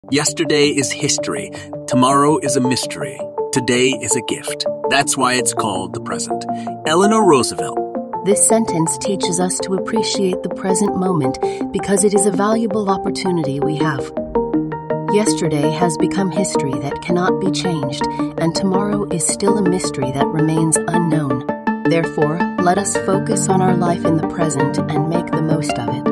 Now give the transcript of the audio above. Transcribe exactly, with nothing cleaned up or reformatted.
Yesterday is history. Tomorrow is a mystery. Today is a gift. That's why it's called the present. Eleanor Roosevelt. This sentence teaches us to appreciate the present moment because it is a valuable opportunity we have. Yesterday has become history that cannot be changed, and tomorrow is still a mystery that remains unknown. Therefore, let us focus on our life in the present and make the most of it.